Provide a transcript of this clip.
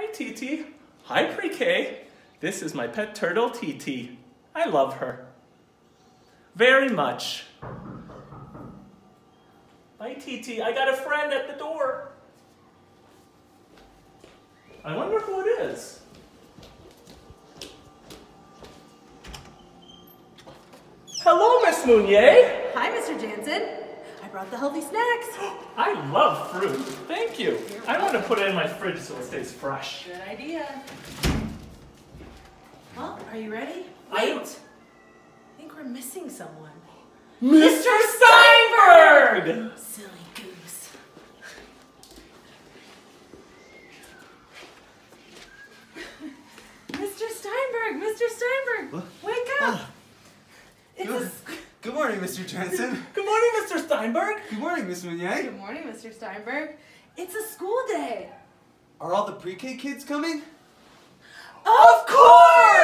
Hi, TT. Hi, Pre-K. This is my pet turtle, TT. I love her. Very much. Bye, TT. I got a friend at the door. I wonder who it is. Hello, Miss Mounier. Hi, Mr. Jansen. I brought the healthy snacks. I love fruit. Thank you. I want to put it in my fridge so it stays fresh. Good idea. Well, are you ready? I think we're missing someone. Mr. Steinberg! Silly goose. Mr. Steinberg! Mr. Steinberg! Wake up! Good morning, Mr. Jansen. Good morning, Mr. Steinberg. Good morning, Miss Mounier. Good morning, Mr. Steinberg. It's a school day. Are all the pre-K kids coming? Of course!